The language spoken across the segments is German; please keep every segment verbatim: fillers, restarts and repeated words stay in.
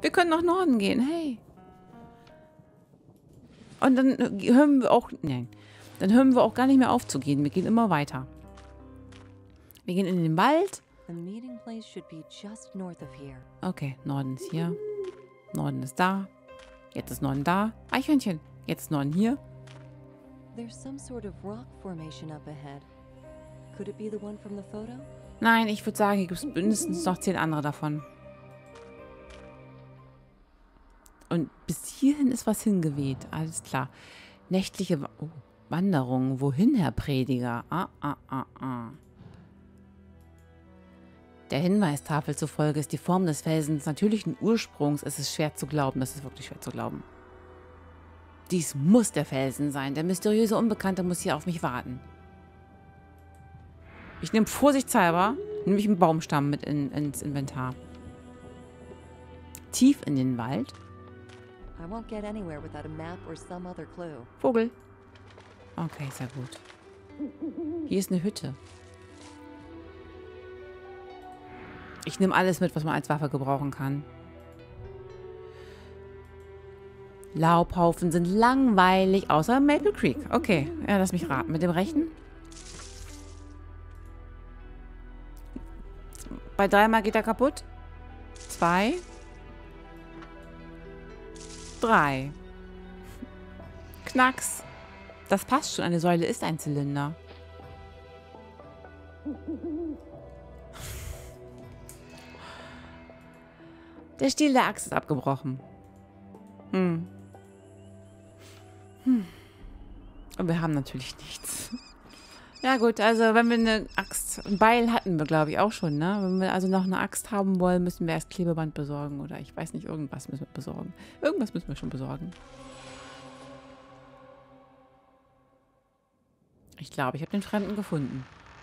Wir können nach Norden gehen, hey. Und dann hören wir auch... Nein. Dann hören wir auch gar nicht mehr auf zu gehen. Wir gehen immer weiter. Wir gehen in den Wald. Okay, Norden ist hier. Norden ist da. Jetzt ist Norden da. Eichhörnchen. Jetzt ist Norden hier. Nein, ich würde sagen, hier gibt es mindestens noch zehn andere davon. Und bis hierhin ist was hingeweht. Alles klar. Nächtliche Wa oh, Wanderung. Wohin, Herr Prediger? Ah, ah, ah, ah. Der Hinweistafel zufolge ist die Form des Felsens natürlichen Ursprungs. Es ist schwer zu glauben. Das ist wirklich schwer zu glauben. Dies muss der Felsen sein. Der mysteriöse Unbekannte muss hier auf mich warten. Ich nehme vorsichtshalber nämlich einen Baumstamm mit in, ins Inventar. Tief in den Wald. Vogel. Okay, sehr gut. Hier ist eine Hütte. Ich nehme alles mit, was man als Waffe gebrauchen kann. Laubhaufen sind langweilig, außer Maple Creek. Okay, ja, lass mich raten. Mit dem rechten? Bei dreimal geht er kaputt. Zwei. Drei. Knacks. Das passt schon. Eine Säule ist ein Zylinder. Der Stiel der Axt ist abgebrochen. Hm. Hm. Und wir haben natürlich nichts. Ja gut, also wenn wir eine Axt, ein Beil hatten wir glaube ich auch schon, ne? Wenn wir also noch eine Axt haben wollen, müssen wir erst Klebeband besorgen oder ich weiß nicht, irgendwas müssen wir besorgen. Irgendwas müssen wir schon besorgen. Ich glaube, ich habe den Fremden gefunden.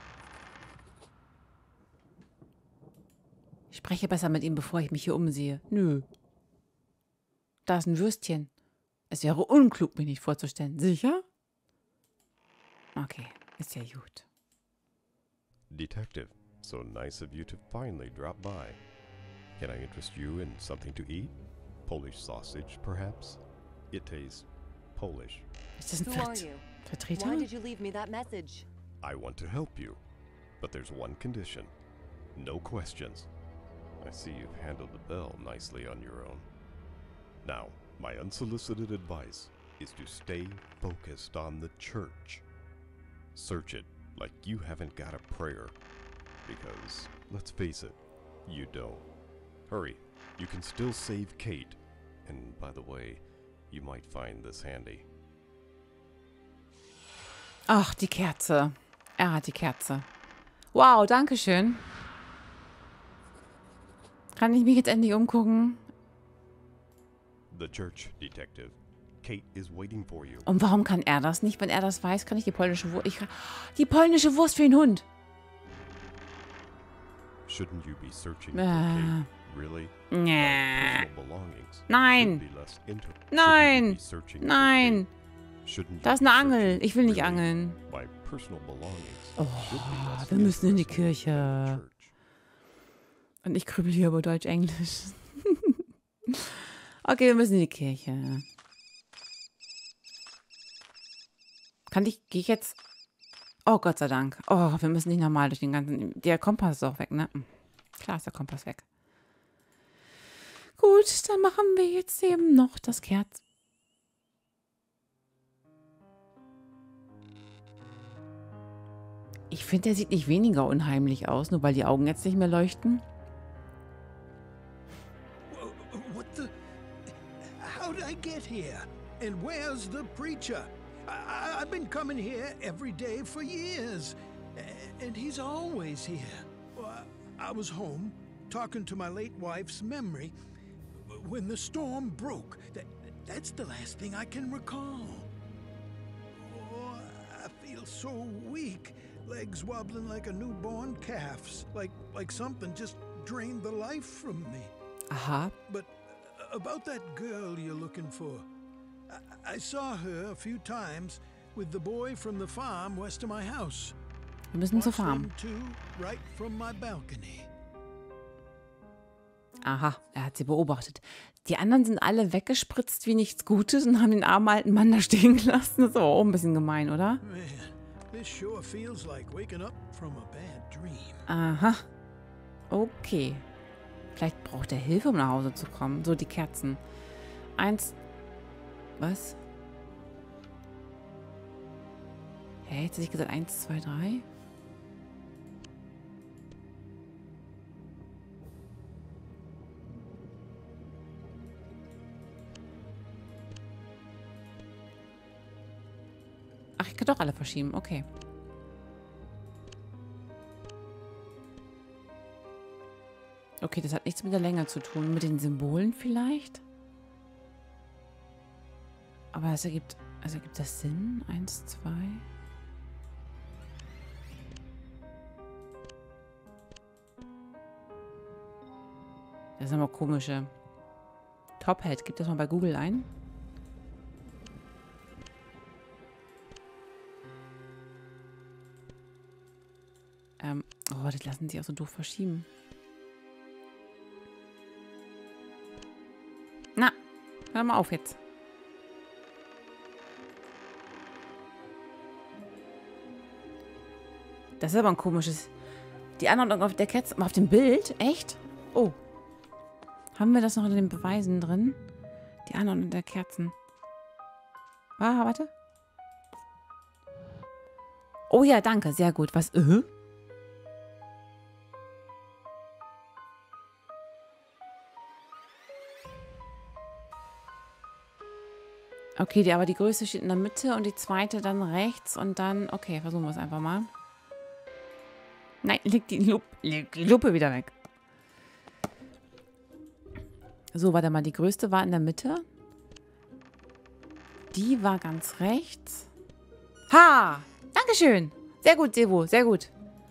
Ich spreche besser mit ihm, bevor ich mich hier umsehe. Nö. Da ist ein Würstchen. Es wäre unklug, mich nicht vorzustellen. Sicher? Okay, ist ja gut. Detective, so nice of you to finally drop by. Can I interest you in something to eat? Polish sausage, perhaps? It tastes Polish. Ist das ein Vert Vertreter? Why did you leave me that message? I want to help you, but there's one condition. No questions. I see you've handled the bell nicely on your own. Now, my unsolicited advice is to stay focused on the church. Search it like you haven't got a prayer. Because, let's face it, you don't. Hurry, you can still save Kate. And by the way, you might find this handy. Ach, die Kerze. Er hat die Kerze. Wow, danke schön. Kann ich mich jetzt endlich umgucken? The church, Detective. Kate is waiting for you. Und warum kann er das nicht? Wenn er das weiß, kann ich die polnische Wurst... Ich, die polnische Wurst für den Hund. Shouldn't you be searching Äh. for Kate? Really? Nee. My personal belongings Nein. should be less inter- Nein. Shouldn't you be searching for Nein. Kate? Shouldn't you Da ist be eine Angel. searching- Ich will nicht Really? angeln. My personal belongings Oh, should be less wir müssen in die interesting than the Kirche. church. Und ich grübel hier über Deutsch-Englisch. Okay, wir müssen in die Kirche. Kann ich... Gehe ich jetzt... Oh, Gott sei Dank. Oh, wir müssen nicht nochmal durch den ganzen... Der Kompass ist auch weg, ne? Klar ist der Kompass weg. Gut, dann machen wir jetzt eben noch das Kerz. Ich finde, der sieht nicht weniger unheimlich aus, nur weil die Augen jetzt nicht mehr leuchten. What the? How'd I get here? And where's the preacher? I I've been coming here every day for years. A- And he's always here. Well, I I was home, talking to my late wife's memory, when the storm broke. That, that's the last thing I can recall. Oh, I feel so weak. Legs wobbling like a newborn calf's. Like, like something just drained the life from me. Aha. But about that girl you're looking for, I, I saw her a few times with the boy from the farm west of my house. Wir müssen zur Watched Farm. them two right from my balcony. Aha, er hat sie beobachtet. Die anderen sind alle weggespritzt wie nichts Gutes und haben den armen alten Mann da stehen gelassen. Das ist aber auch ein bisschen gemein, oder? Man, this sure feels like waking up from a bad dream. Aha. Okay. Vielleicht braucht er Hilfe, um nach Hause zu kommen. So, die Kerzen. Eins. Was? Hä, jetzt hätte ich gesagt eins, zwei, drei. Ach, ich kann doch alle verschieben. Okay. Okay, das hat nichts mit der Länge zu tun. Mit den Symbolen vielleicht? Aber es ergibt... Also ergibt das Sinn? Eins, zwei... Das ist aber komische. Top-Hat. Gib das mal bei Google ein. Ähm, oh, das lassen sie auch so doof verschieben. Na, hör mal auf jetzt. Das ist aber ein komisches... Die Anordnung auf der Kerze... Auf dem Bild? Echt? Oh. Haben wir das noch in den Beweisen drin? Die Anordnung der Kerzen. Ah, warte. Oh ja, danke. Sehr gut. Was? Äh? Okay, die, aber die größte steht in der Mitte und die zweite dann rechts und dann... Okay, versuchen wir es einfach mal. Nein, leg die, Lupe, leg die Lupe wieder weg. So, warte mal. Die größte war in der Mitte. Die war ganz rechts. Ha! Dankeschön. Sehr gut, Sebo. Sehr gut.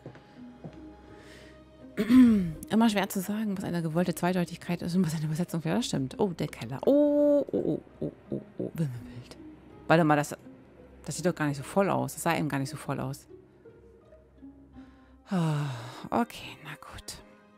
Immer schwer zu sagen, was eine gewollte Zweideutigkeit ist und was eine Übersetzung wäre. Das stimmt. Oh, der Keller. Oh, oh, oh, oh, oh, oh. Wimmelbild. Warte mal, das, das sieht doch gar nicht so voll aus. Das sah eben gar nicht so voll aus. Oh, okay, na gut.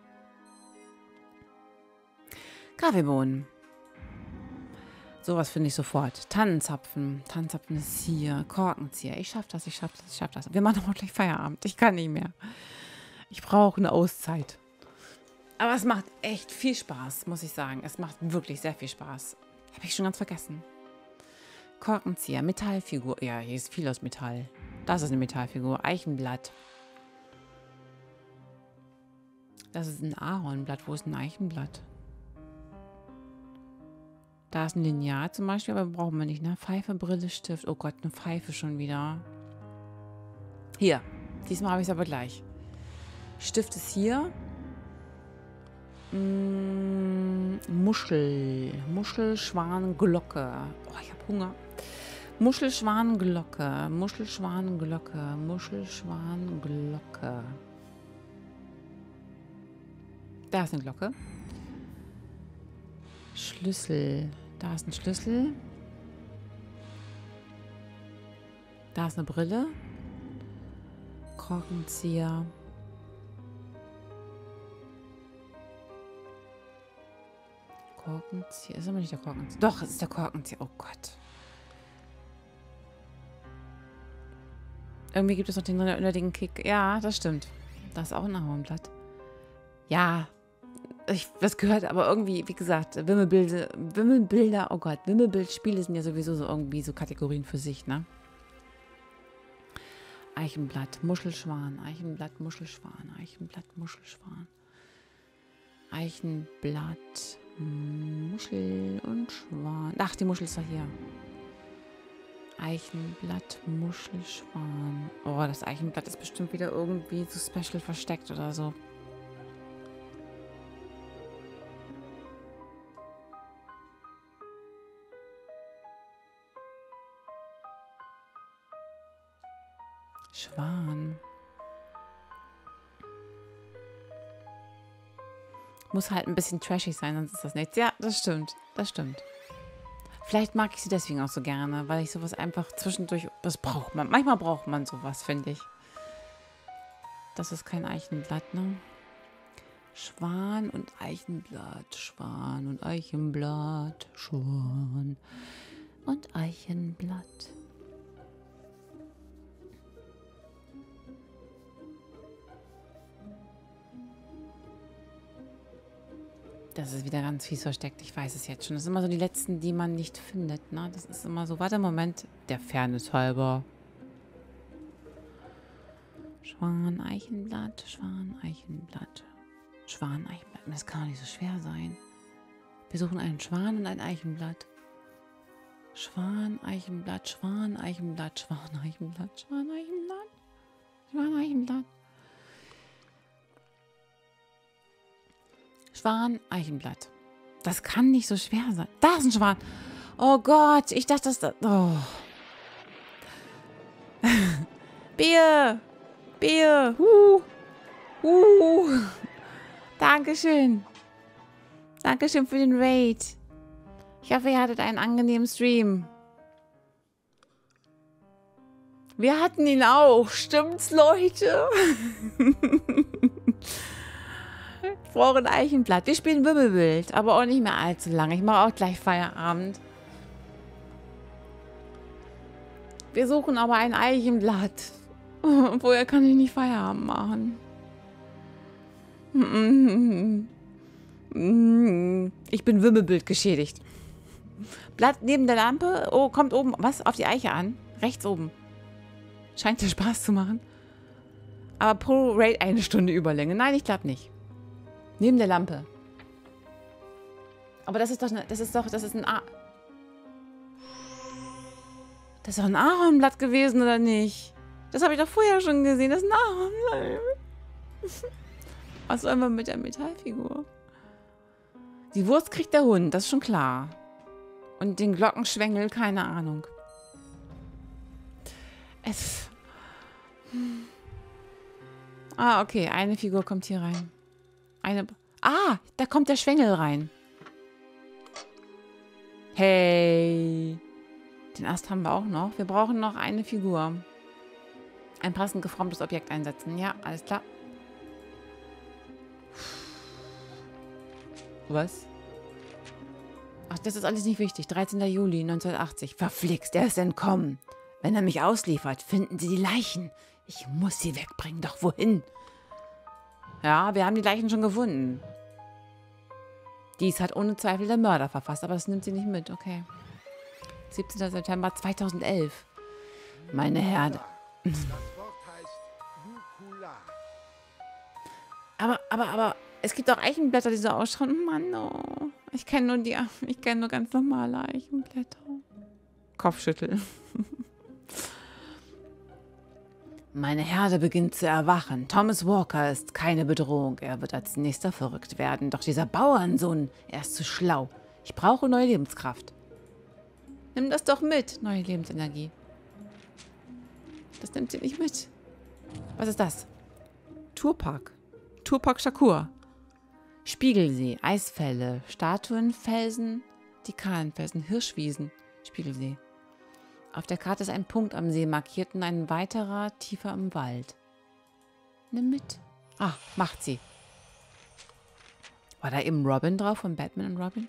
Kaffeebohnen. Sowas finde ich sofort. Tannenzapfen. Tannenzapfen ist hier. Korkenzieher. Ich schaff das, ich schaff das, ich schaff das. Wir machen doch mal gleich Feierabend. Ich kann nicht mehr. Ich brauche eine Auszeit. Aber es macht echt viel Spaß, muss ich sagen. Es macht wirklich sehr viel Spaß. Habe ich schon ganz vergessen. Korkenzieher. Metallfigur. Ja, hier ist viel aus Metall. Das ist eine Metallfigur. Eichenblatt. Das ist ein Ahornblatt. Wo ist ein Eichenblatt? Da ist ein Lineal zum Beispiel, aber brauchen wir nicht, ne? Pfeife, Brille, Stift. Oh Gott, eine Pfeife schon wieder. Hier. Diesmal habe ich es aber gleich. Stift ist hier. Mm, Muschel. Muschelschwanenglocke. Oh, ich habe Hunger. Muschelschwanenglocke. Muschelschwanenglocke. Muschelschwanenglocke. Da ist eine Glocke. Schlüssel. Da ist ein Schlüssel. Da ist eine Brille. Korkenzieher. Korkenzieher. Ist aber nicht der Korkenzieher. Doch, es ist der Korkenzieher. Oh Gott. Irgendwie gibt es noch den unnötigen Kick. Ja, das stimmt. Da ist auch ein Ahornblatt. Ja. Ich, das gehört aber irgendwie, wie gesagt, Wimmelbilder, Wimmelbilder, oh Gott, Wimmelbildspiele sind ja sowieso so irgendwie so Kategorien für sich, ne? Eichenblatt, Muschelschwan, Eichenblatt, Muschelschwan, Eichenblatt, Muschelschwan. Eichenblatt, Muschel und Schwan. Ach, die Muschel ist doch hier. Eichenblatt, Muschelschwan. Oh, das Eichenblatt ist bestimmt wieder irgendwie so special versteckt oder so. Schwan. Muss halt ein bisschen trashig sein, sonst ist das nichts. Ja, das stimmt. Das stimmt. Vielleicht mag ich sie deswegen auch so gerne, weil ich sowas einfach zwischendurch... Das braucht man. Manchmal braucht man sowas, finde ich. Das ist kein Eichenblatt, ne? Schwan und Eichenblatt, Schwan und Eichenblatt, Schwan und Eichenblatt. Das ist wieder ganz fies versteckt, ich weiß es jetzt schon. Das sind immer so die letzten, die man nicht findet, ne? Das ist immer so, warte, Moment, der Fairness halber. Schwan, Eichenblatt, Schwan, Eichenblatt. Schwan, Eichenblatt. Das kann doch nicht so schwer sein. Wir suchen einen Schwan und ein Eichenblatt. Schwan, Eichenblatt, Schwan, Eichenblatt, Schwan, Eichenblatt, Schwan, Eichenblatt. Schwan, Eichenblatt. Schwan, Eichenblatt. Das kann nicht so schwer sein. Da ist ein Schwan. Oh Gott, ich dachte, dass das... Oh. Bier. Bier. Huh. Huh. Dankeschön. Dankeschön für den Raid. Ich hoffe, ihr hattet einen angenehmen Stream. Wir hatten ihn auch. Stimmt's, Leute? Ich brauche ein Eichenblatt. Wir spielen Wimmelbild, aber auch nicht mehr allzu lange. Ich mache auch gleich Feierabend. Wir suchen aber ein Eichenblatt. Vorher kann ich nicht Feierabend machen. Ich bin Wimmelbild geschädigt. Blatt neben der Lampe. Oh, kommt oben. Was? Auf die Eiche an. Rechts oben. Scheint dir Spaß zu machen. Aber pro Raid eine Stunde Überlänge. Nein, ich glaube nicht. Neben der Lampe. Aber das ist doch, ne, das ist doch, das ist ein A. Das ist doch ein Ahornblatt gewesen, oder nicht? Das habe ich doch vorher schon gesehen. Das ist ein Ahornblatt. Was sollen wir mit der Metallfigur? Die Wurst kriegt der Hund, das ist schon klar. Und den Glockenschwengel, keine Ahnung. Es. Ah, okay. Eine Figur kommt hier rein. Eine. Ah, da kommt der Schwengel rein. Hey. Den Ast haben wir auch noch. Wir brauchen noch eine Figur. Ein passend geformtes Objekt einsetzen. Ja, alles klar. Was? Ach, das ist alles nicht wichtig. dreizehnter Juli neunzehnhundertachtzig. Verflixt, er ist entkommen. Wenn er mich ausliefert, finden Sie die Leichen. Ich muss sie wegbringen. Doch wohin? Ja, wir haben die Leichen schon gefunden. Dies hat ohne Zweifel der Mörder verfasst, aber das nimmt sie nicht mit. Okay. siebzehnter September zweitausendelf. Meine Herde. aber, aber, aber, es gibt auch Eichenblätter, die so ausschauen. Mann, oh. Ich kenne nur die, ich kenne nur ganz normale Eichenblätter. Kopfschütteln. Meine Herde beginnt zu erwachen. Thomas Walker ist keine Bedrohung. Er wird als nächster verrückt werden. Doch dieser Bauernsohn, er ist zu schlau. Ich brauche neue Lebenskraft. Nimm das doch mit, neue Lebensenergie. Das nimmt sie nicht mit. Was ist das? Tourpark. Tourpark Shakur. Spiegelsee, Eisfälle, Statuen, Felsen, die Kahlenfelsen, Hirschwiesen. Spiegelsee. Auf der Karte ist ein Punkt am See markiert und ein weiterer tiefer im Wald. Nimm mit. Ah, macht sie. War da eben Robin drauf von Batman und Robin?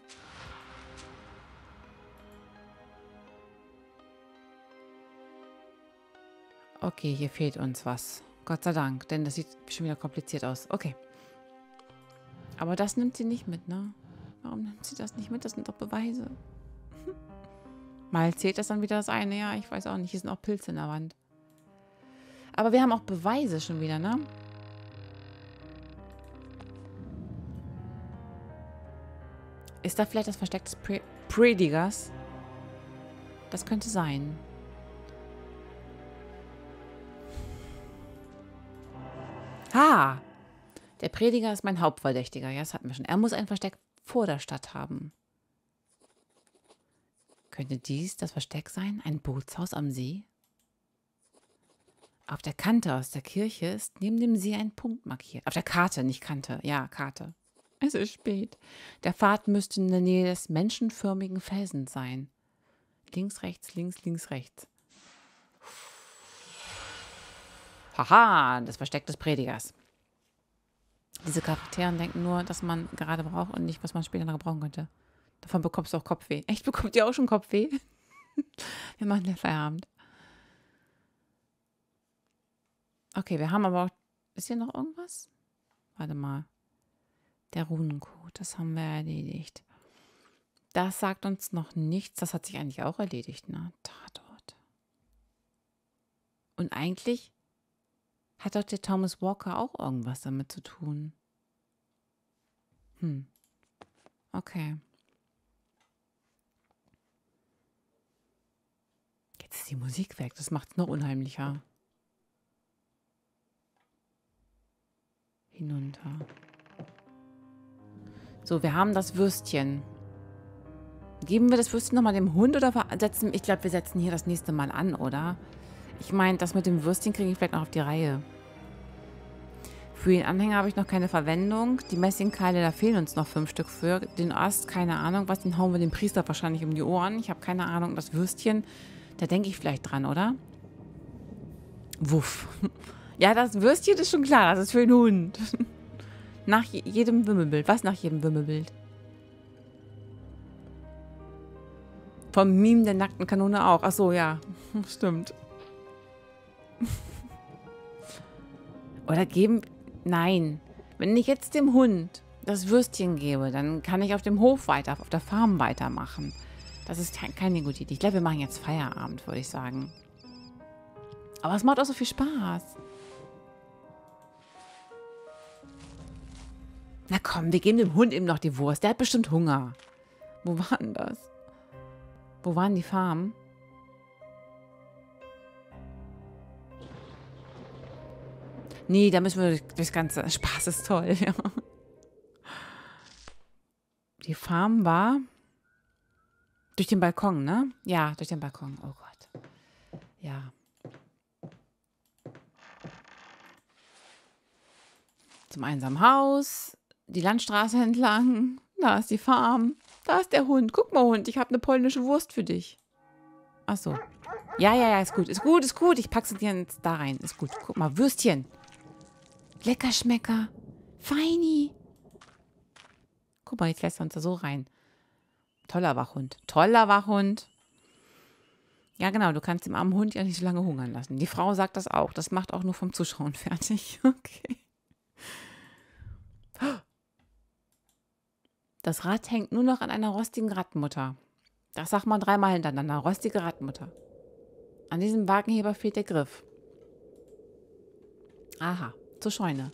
Okay, hier fehlt uns was. Gott sei Dank, denn das sieht schon wieder kompliziert aus. Okay. Aber das nimmt sie nicht mit, ne? Warum nimmt sie das nicht mit? Das sind doch Beweise. Mal zählt das dann wieder das eine. Ja, ich weiß auch nicht. Hier sind auch Pilze in der Wand. Aber wir haben auch Beweise schon wieder, ne? Ist da vielleicht das Versteck des Pre Predigers? Das könnte sein. Ah! Der Prediger ist mein Hauptverdächtiger. Ja, das hatten wir schon. Er muss ein Versteck vor der Stadt haben. Könnte dies das Versteck sein? Ein Bootshaus am See? Auf der Kante aus der Kirche ist neben dem See ein Punkt markiert. Auf der Karte, nicht Kante. Ja, Karte. Es ist spät. Der Pfad müsste in der Nähe des menschenförmigen Felsens sein. Links, rechts, links, links, rechts. Haha, das Versteck des Predigers. Diese Charakteren denken nur, dass man gerade braucht und nicht, was man später noch gebrauchen könnte. Davon bekommst du auch Kopfweh. Echt, bekommt ihr auch schon Kopfweh? Wir machen den Feierabend. Okay, wir haben aber auch... Ist hier noch irgendwas? Warte mal. Der Runencode, das haben wir erledigt. Das sagt uns noch nichts. Das hat sich eigentlich auch erledigt, ne? Tatort. Und eigentlich hat doch der Thomas Walker auch irgendwas damit zu tun. Hm. Okay. Jetzt ist die Musik weg. Das macht es noch unheimlicher. Hinunter. So, wir haben das Würstchen. Geben wir das Würstchen nochmal dem Hund oder setzen... Ich glaube, wir setzen hier das nächste Mal an, oder? Ich meine, das mit dem Würstchen kriege ich vielleicht noch auf die Reihe. Für den Anhänger habe ich noch keine Verwendung. Die Messingkeile, da fehlen uns noch fünf Stück für. Den Ast, keine Ahnung. Was, den hauen wir dem Priester wahrscheinlich um die Ohren. Ich habe keine Ahnung. Das Würstchen, da denke ich vielleicht dran, oder? Wuff. Ja, das Würstchen ist schon klar. Das ist für den Hund. Nach jedem Wimmelbild. Was nach jedem Wimmelbild? Vom Meme der nackten Kanone auch. Ach so, ja. Stimmt. Oder geben... Nein. Wenn ich jetzt dem Hund das Würstchen gebe, dann kann ich auf dem Hof weiter, auf der Farm weitermachen. Das ist keine gute Idee. Ich glaube, wir machen jetzt Feierabend, würde ich sagen. Aber es macht auch so viel Spaß. Na komm, wir geben dem Hund eben noch die Wurst. Der hat bestimmt Hunger. Wo war denn das? Wo waren die Farmen? Nee, da müssen wir das ganze... Spaß ist toll, ja. Die Farm war... Durch den Balkon, ne? Ja, durch den Balkon. Oh Gott. Ja. Zum einsamen Haus. Die Landstraße entlang. Da ist die Farm. Da ist der Hund. Guck mal, Hund, ich habe eine polnische Wurst für dich. Ach so. Ja, ja, ja, ist gut. Ist gut, ist gut. Ich packe sie dir jetzt da rein. Ist gut. Guck mal, Würstchen. Lecker Schmecker. Feini. Guck mal, jetzt lässt er uns da so rein. Toller Wachhund. Toller Wachhund. Ja, genau. Du kannst dem armen Hund ja nicht so lange hungern lassen. Die Frau sagt das auch. Das macht auch nur vom Zuschauen fertig. Okay. Das Rad hängt nur noch an einer rostigen Radmutter. Das sagt man dreimal hintereinander. Rostige Radmutter. An diesem Wagenheber fehlt der Griff. Aha, zur Scheune.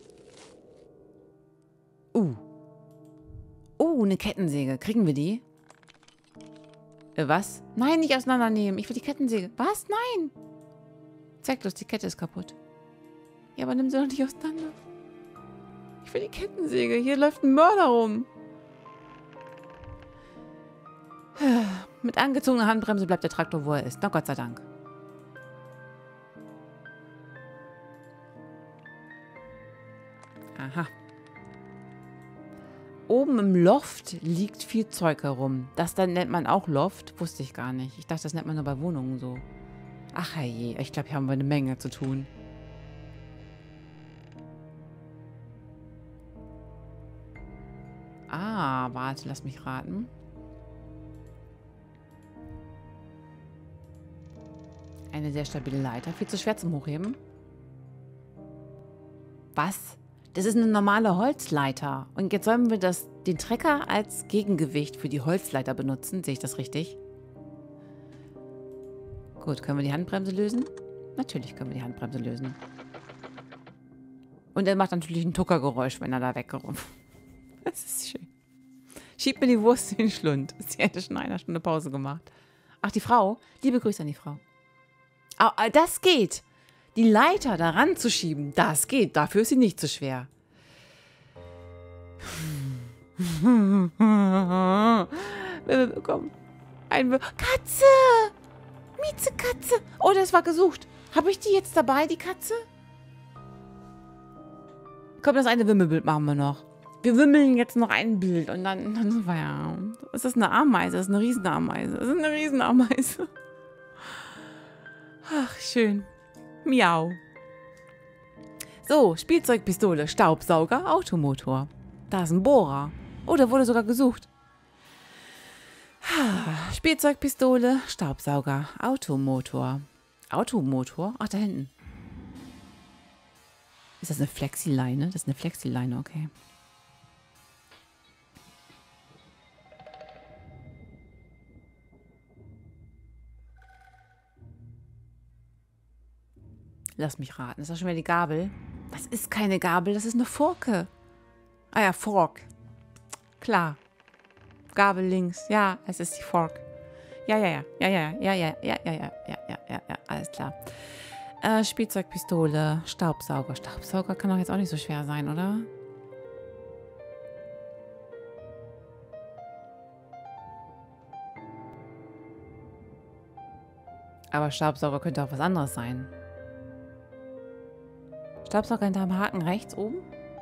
Uh. Uh, eine Kettensäge. Kriegen wir die? Äh, was? Nein, nicht auseinandernehmen. Ich will die Kettensäge. Was? Nein. Zeig bloß, die Kette ist kaputt. Ja, aber nimm sie doch nicht auseinander. Ich will die Kettensäge. Hier läuft ein Mörder rum. Mit angezogener Handbremse bleibt der Traktor, wo er ist. Na Gott sei Dank. Aha. Oben im Loft liegt viel Zeug herum. Das dann nennt man auch Loft. Wusste ich gar nicht. Ich dachte, das nennt man nur bei Wohnungen so. Ach herrje, ich glaube, hier haben wir eine Menge zu tun. Ah, warte, lass mich raten. Eine sehr stabile Leiter. Viel zu schwer zum Hochheben. Was? Das ist eine normale Holzleiter. Und jetzt sollen wir das, den Trecker als Gegengewicht für die Holzleiter benutzen. Sehe ich das richtig? Gut, können wir die Handbremse lösen? Natürlich können wir die Handbremse lösen. Und er macht natürlich ein Tuckergeräusch, wenn er da weggerumpft. Das ist schön. Schiebt mir die Wurst in den Schlund. Sie hätte schon eine Stunde Pause gemacht. Ach, die Frau? Liebe Grüße an die Frau. Ah, das geht. Die Leiter daran zu schieben, das geht. Dafür ist sie nicht so schwer. Wir bekommen ein... Katze! Miezekatze! Oh, das war gesucht. Habe ich die jetzt dabei, die Katze? Komm, das eine Wimmelbild machen wir noch. Wir wimmeln jetzt noch ein Bild und dann, dann sind wir ja. Ist das eine Ameise? Das ist eine Riesenameise. Das ist eine Riesenameise. Ach, schön. Miau. So, Spielzeugpistole, Staubsauger, Automotor. Da ist ein Bohrer. Oh, der wurde sogar gesucht. Spielzeugpistole, Staubsauger, Automotor. Automotor? Ach, da hinten. Ist das eine Flexileine? Das ist eine Flexileine, okay. Lass mich raten. Ist das schon wieder die Gabel? Das ist keine Gabel, das ist eine Forke. Ah ja, Fork. Klar. Gabel links. Ja, es ist die Fork. Ja, ja, ja. Ja, ja, ja, ja, ja, ja, ja, ja, ja, ja, ja, alles klar. Äh, Spielzeugpistole, Staubsauger. Staubsauger kann doch jetzt auch nicht so schwer sein, oder? Aber Staubsauger könnte auch was anderes sein. Staubsauger hinterm Haken rechts oben?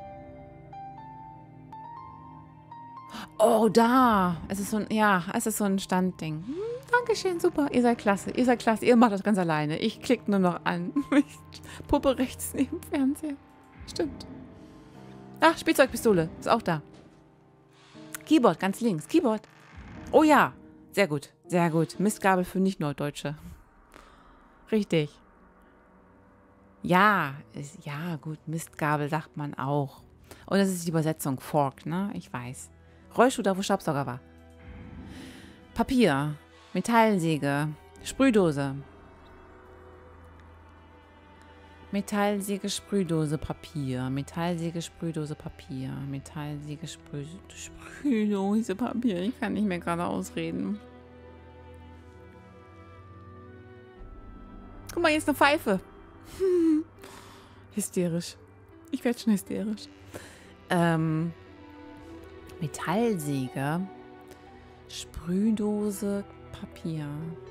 Oh, da. Es ist so ein, ja, es ist so ein Standding. Hm, Dankeschön, super. Ihr seid klasse. Ihr seid klasse. Ihr macht das ganz alleine. Ich klicke nur noch an. Puppe rechts neben dem Fernseher. Stimmt. Ach, Spielzeugpistole. Ist auch da. Keyboard, ganz links. Keyboard. Oh ja. Sehr gut. Sehr gut. Mistgabel für Nicht-Norddeutsche. Richtig. Ja, ist, ja, gut, Mistgabel sagt man auch. Und das ist die Übersetzung, Fork, ne? Ich weiß. Rollschuh, da wo Staubsauger war. Papier, Metallsäge, Sprühdose. Metallsäge, Sprühdose, Papier. Metallsäge, Sprühdose, Papier. Metallsäge, Sprüh Sprühdose, Papier. Ich kann nicht mehr gerade ausreden. Guck mal, hier ist eine Pfeife. Hysterisch. Ich werde schon hysterisch. Ähm, Metallsäge, Sprühdose, Papier.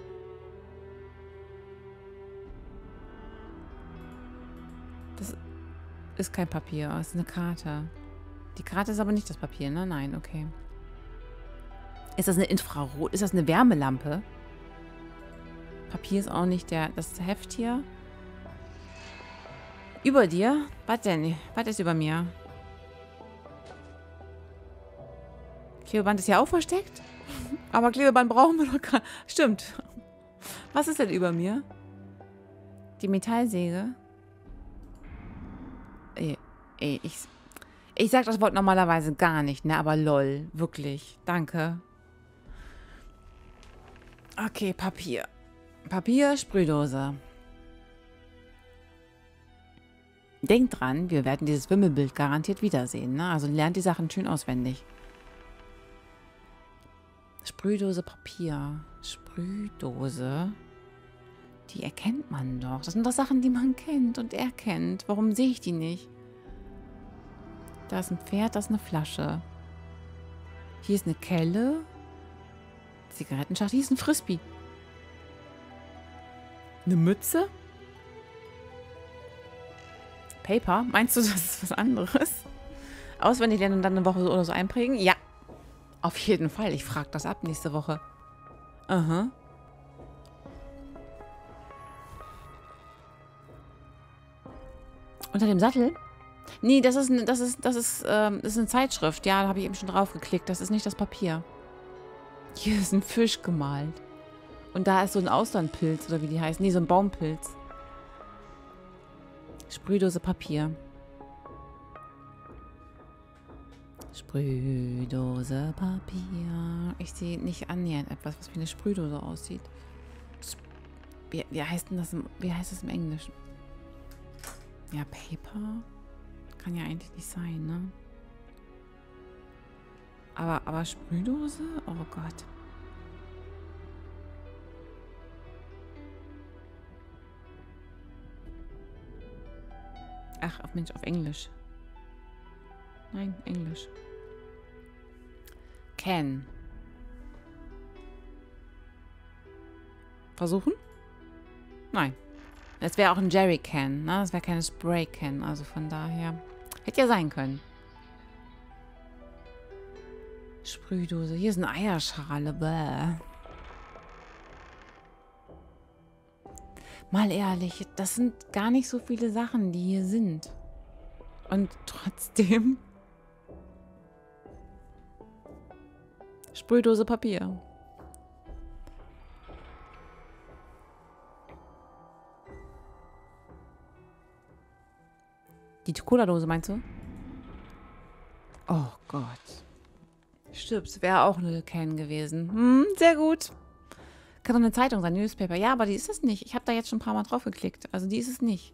Das ist kein Papier, das ist eine Karte. Die Karte ist aber nicht das Papier, ne? Nein, okay. Ist das eine Infrarot? Ist das eine Wärmelampe? Papier ist auch nicht der, das Heft hier. Über dir? Was denn? Was ist über mir? Klebeband ist ja auch versteckt. Aber Klebeband brauchen wir doch gar nicht. Stimmt. Was ist denn über mir? Die Metallsäge? Ey, ey, ich, ich sag das Wort normalerweise gar nicht, ne? Aber lol. Wirklich. Danke. Okay, Papier. Papier, Sprühdose. Denkt dran, wir werden dieses Wimmelbild garantiert wiedersehen. Ne? Also lernt die Sachen schön auswendig. Sprühdose, Papier. Sprühdose. Die erkennt man doch. Das sind doch Sachen, die man kennt und erkennt. Warum sehe ich die nicht? Da ist ein Pferd, da ist eine Flasche. Hier ist eine Kelle. Zigarettenschachtel. Hier ist ein Frisbee. Eine Mütze? Paper? Meinst du, das ist was anderes? Auswendig lernen und dann eine Woche oder so einprägen? Ja. Auf jeden Fall. Ich frage das ab nächste Woche. Aha. Unter dem Sattel? Nee, das ist, das ist, das ist, ähm, das ist eine Zeitschrift. Ja, da habe ich eben schon drauf geklickt. Das ist nicht das Papier. Hier ist ein Fisch gemalt. Und da ist so ein Austernpilz, oder wie die heißen. Nee, so ein Baumpilz. Sprühdose, Papier. Sprühdose, Papier. Ich sehe nicht annähernd etwas, was wie eine Sprühdose aussieht. Wie, wie heißt denn das im, wie heißt das im Englischen? Ja, Paper? Kann ja eigentlich nicht sein, ne? Aber, aber Sprühdose? Oh Gott. Ach, auf Mensch, auf Englisch. Nein, Englisch. Can. Versuchen? Nein. Das wäre auch ein Jerrycan, ne? Das wäre keine Spraycan, also von daher. Hätte ja sein können. Sprühdose. Hier ist eine Eierschale. Bäh. Mal ehrlich, das sind gar nicht so viele Sachen, die hier sind. Und trotzdem... Sprühdose Papier. Die Cola-Dose, meinst du? Oh Gott. Stirbst, wäre auch eine Can gewesen. Hm, sehr gut. Kann doch eine Zeitung sein, Newspaper. Ja, aber die ist es nicht. Ich habe da jetzt schon ein paar Mal drauf geklickt. Also die ist es nicht.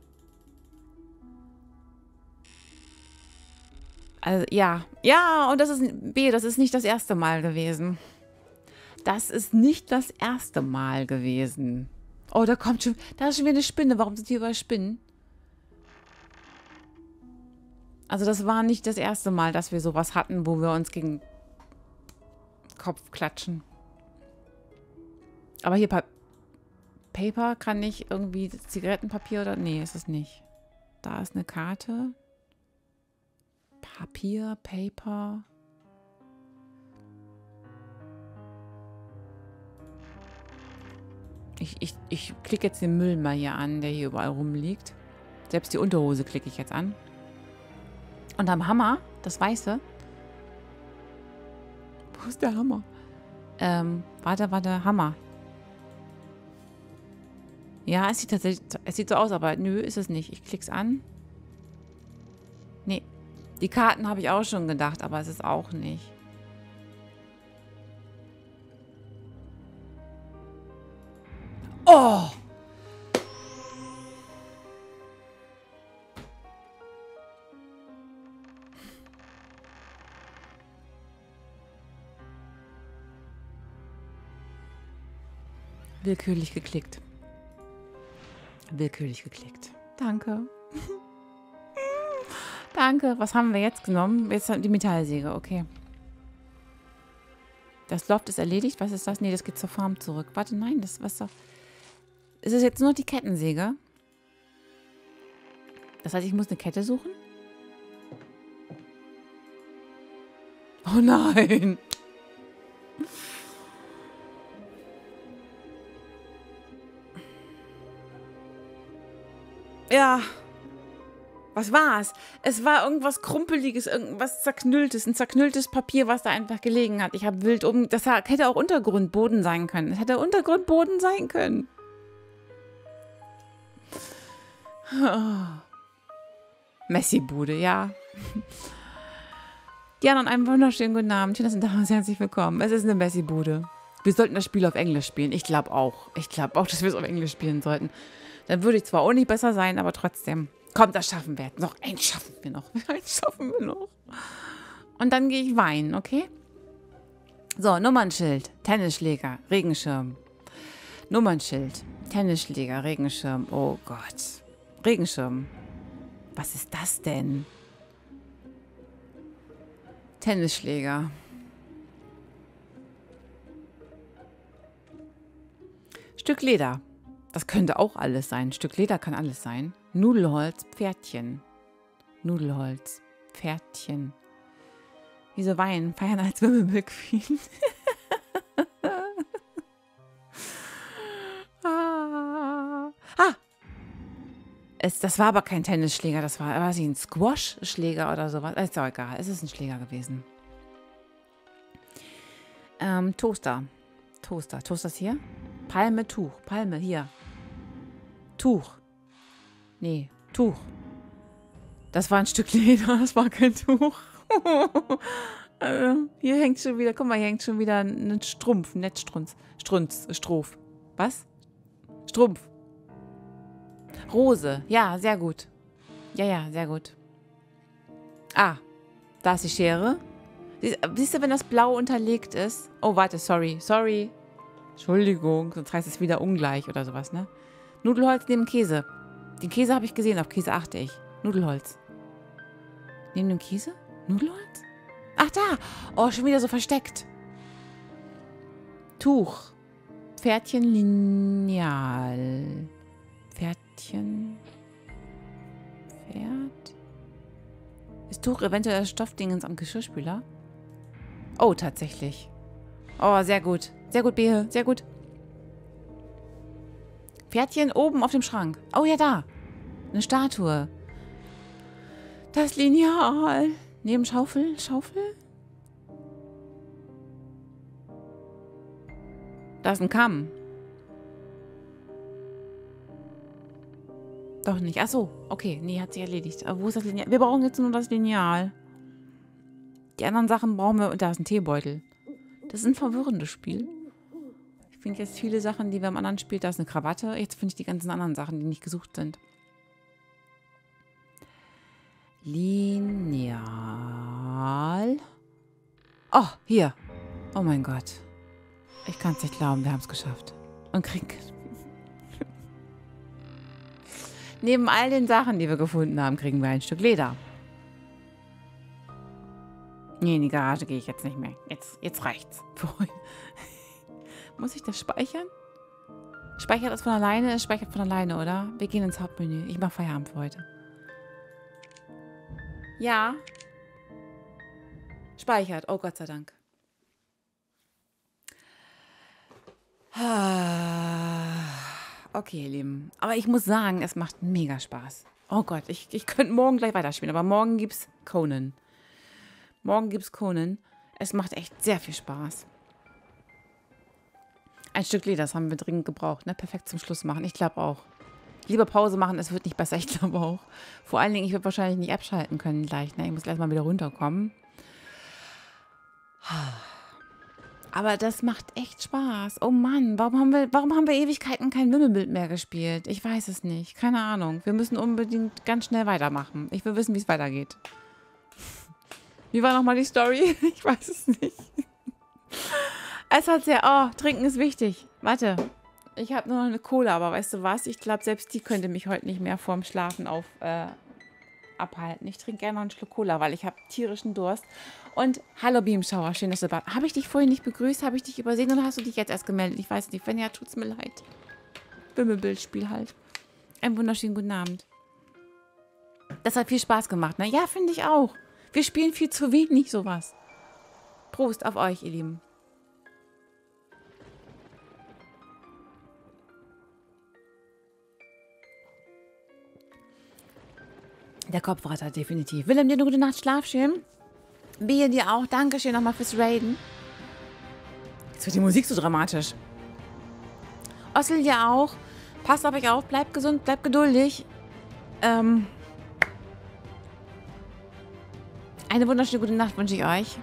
Also, ja. Ja, und das ist... B, das ist nicht das erste Mal gewesen. Das ist nicht das erste Mal gewesen. Oh, da kommt schon... Da ist schon wieder eine Spinne. Warum sind hier überall Spinnen? Also das war nicht das erste Mal, dass wir sowas hatten, wo wir uns gegen Kopf klatschen. Aber hier pa Paper kann ich irgendwie Zigarettenpapier oder... Nee, ist es nicht. Da ist eine Karte. Papier, Paper. Ich, ich, ich klicke jetzt den Müll mal hier an, der hier überall rumliegt. Selbst die Unterhose klicke ich jetzt an. Und am Hammer, das Weiße. Wo ist der Hammer? Ähm, warte, warte, Hammer. Ja, es sieht tatsächlich, es sieht so aus, aber nö, ist es nicht. Ich klick's an. Nee. Die Karten habe ich auch schon gedacht, aber es ist auch nicht. Oh! Willkürlich geklickt. Willkürlich geklickt. Danke. Danke. Was haben wir jetzt genommen? Jetzt die Metallsäge, okay. Das Loft ist erledigt. Was ist das? Nee, das geht zur Farm zurück. Warte, nein, das was doch. Ist es jetzt nur noch die Kettensäge? Das heißt, ich muss eine Kette suchen? Oh nein! Ja. Was war's? Es war irgendwas Krumpeliges, irgendwas Zerknülltes, ein zerknülltes Papier, was da einfach gelegen hat. Ich habe wild um... Das hätte auch Untergrundboden sein können. Es hätte Untergrundboden sein können. Oh. Messi-Bude, ja. Ja, und einen wunderschönen guten Abend. Schön, dass Sie da sind. Herzlich willkommen. Es ist eine Messi-Bude. Wir sollten das Spiel auf Englisch spielen. Ich glaube auch. Ich glaube auch, dass wir es auf Englisch spielen sollten. Dann würde ich zwar auch nicht besser sein, aber trotzdem. Komm, das schaffen wir. Noch eins schaffen wir noch. Eins schaffen wir noch. Und dann gehe ich weinen, okay? So, Nummernschild, Tennisschläger, Regenschirm. Nummernschild, Tennisschläger, Regenschirm. Oh Gott. Regenschirm. Was ist das denn? Tennisschläger. Stück Leder. Das könnte auch alles sein. Stück Leder kann alles sein. Nudelholz, Pferdchen. Nudelholz, Pferdchen. Wieso weinen? Feiern als Wimmelbill Queen. ah. ah. Es, das war aber kein Tennisschläger. Das war, war sie ein Squash-Schläger oder sowas. Ist doch egal. Es ist ein Schläger gewesen. Ähm, Toaster. Toaster. Toaster ist hier? Palme, Tuch. Palme, hier. Tuch. Nee, Tuch. Das war ein Stück Leder, das war kein Tuch. äh, hier hängt schon wieder, guck mal, hier hängt schon wieder ein Strumpf, ein Netzstrunz. Strunz, Strof. Was? Strumpf. Rose, ja, sehr gut. Ja, ja, sehr gut. Ah, da ist die Schere. Siehst du, wenn das blau unterlegt ist? Oh, warte, sorry, sorry. Entschuldigung, sonst heißt es wieder ungleich oder sowas, ne? Nudelholz neben Käse. Den Käse habe ich gesehen, auf Käse achte ich. Nudelholz. Neben dem Käse? Nudelholz? Ach, da! Oh, schon wieder so versteckt. Tuch. Pferdchen Lineal. Pferdchen. Pferd. Ist Tuch eventuell das Stoffdingens am Geschirrspüler? Oh, tatsächlich. Oh, sehr gut. Sehr gut, Behe. Sehr gut. Pferdchen oben auf dem Schrank. Oh ja, da. Eine Statue. Das Lineal. Neben Schaufel. Schaufel? Da ist ein Kamm. Doch nicht. Ach so. Okay. Nee, hat sich erledigt. Aber wo ist das Lineal? Wir brauchen jetzt nur das Lineal. Die anderen Sachen brauchen wir. Und da ist ein Teebeutel. Das ist ein verwirrendes Spiel. Ich finde jetzt viele Sachen, die wir im anderen Spiel. Da ist eine Krawatte. Jetzt finde ich die ganzen anderen Sachen, die nicht gesucht sind. Lineal. Oh, hier. Oh mein Gott. Ich kann es nicht glauben, wir haben es geschafft. Und Krieg. Neben all den Sachen, die wir gefunden haben, kriegen wir ein Stück Leder. Nee, in die Garage gehe ich jetzt nicht mehr. Jetzt, jetzt reicht's. Muss ich das speichern? Speichert das von alleine? Es speichert von alleine, oder? Wir gehen ins Hauptmenü. Ich mache Feierabend für heute. Ja. Speichert. Oh Gott sei Dank. Okay, ihr Lieben. Aber ich muss sagen, es macht mega Spaß. Oh Gott, ich, ich könnte morgen gleich weiterspielen. Aber morgen gibt's Conan. Morgen gibt's Conan. Es macht echt sehr viel Spaß. Ein Stück Leder, das haben wir dringend gebraucht. Ne? Perfekt zum Schluss machen. Ich glaube auch. Lieber Pause machen, es wird nicht besser. Ich glaube auch. Vor allen Dingen, ich werde wahrscheinlich nicht abschalten können gleich. Ne? Ich muss erstmal wieder runterkommen. Aber das macht echt Spaß. Oh Mann, warum haben wir, warum haben wir Ewigkeiten kein Wimmelbild mehr gespielt? Ich weiß es nicht. Keine Ahnung. Wir müssen unbedingt ganz schnell weitermachen. Ich will wissen, wie es weitergeht. Wie war nochmal die Story? Ich weiß es nicht. Es hat sehr... Oh, trinken ist wichtig. Warte. Ich habe nur noch eine Cola, aber weißt du was? Ich glaube, selbst die könnte mich heute nicht mehr vorm Schlafen auf, äh, abhalten. Ich trinke gerne noch einen Schluck Cola, weil ich habe tierischen Durst. Und hallo Beamschauer, schön, dass du da bist. Habe ich dich vorhin nicht begrüßt? Habe ich dich übersehen oder hast du dich jetzt erst gemeldet? Ich weiß nicht. Wenn ja, tut's mir leid. Wimmelbildspiel halt. Einen wunderschönen guten Abend. Das hat viel Spaß gemacht, ne? Ja, finde ich auch. Wir spielen viel zu wenig sowas. Prost auf euch, ihr Lieben. Der Kopfratter, definitiv. Willem, dir eine gute Nacht, schlaf schön. Bea, dir auch. Dankeschön nochmal fürs Raiden. Jetzt wird die Musik so dramatisch. Ossel, dir auch. Passt auf euch auf. Bleibt gesund, bleibt geduldig. Ähm... Eine wunderschöne gute Nacht wünsche ich euch.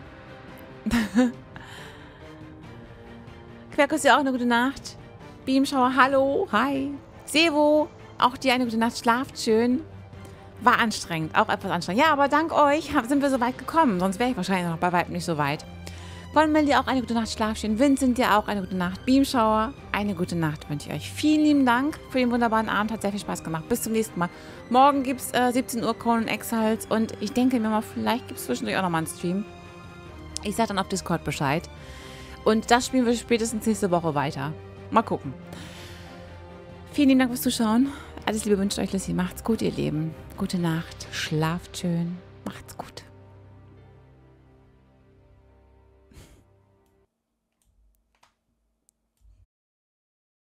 Querkus, dir auch eine gute Nacht. Beamschauer, hallo. Hi. Sevo, auch dir eine gute Nacht. Schlaft schön. War anstrengend, auch etwas anstrengend. Ja, aber dank euch sind wir so weit gekommen. Sonst wäre ich wahrscheinlich noch bei weitem nicht so weit. Wollen dir auch eine gute Nacht, schlaf schön. Vincent, dir auch eine gute Nacht. Beamschauer, eine gute Nacht wünsche ich euch. Vielen lieben Dank für den wunderbaren Abend. Hat sehr viel Spaß gemacht. Bis zum nächsten Mal. Morgen gibt es äh, siebzehn Uhr Conan Exiles. Und ich denke mir mal, vielleicht gibt es zwischendurch auch nochmal einen Stream. Ich sage dann auf Discord Bescheid. Und das spielen wir spätestens nächste Woche weiter. Mal gucken. Vielen lieben Dank fürs Zuschauen. Alles Liebe wünscht euch, Lissy. Macht's gut, ihr Lieben. Gute Nacht. Schlaft schön. Macht's gut.